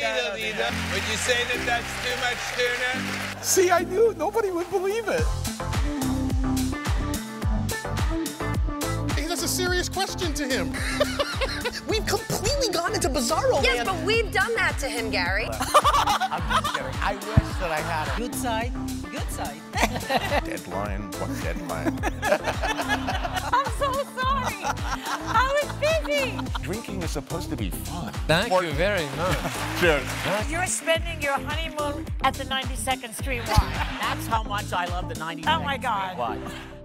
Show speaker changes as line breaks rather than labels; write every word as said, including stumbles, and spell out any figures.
little Lita. Would you say that that's too much tuna?
See, I knew nobody would believe it.
Hey, that's a serious question to him. We've completely gone into bizarro
Yes,
land.
but we've done that to him, Gary.
I'm just kidding. I wish that I had a
Good side, good side.
deadline. What deadline?
I'm so sorry. I was busy.
Drinking is supposed to be fun.
Thank you very much.
Cheers.
You're spending your honeymoon at the ninety-second Street Y.
That's how much I love the ninety-second
Oh my God.
Street Y.